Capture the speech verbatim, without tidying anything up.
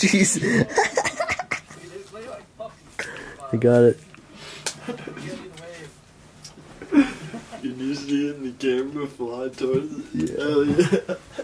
Jeez. I got it. Can you see it in the camera fly towards it? Yeah. Hell yeah.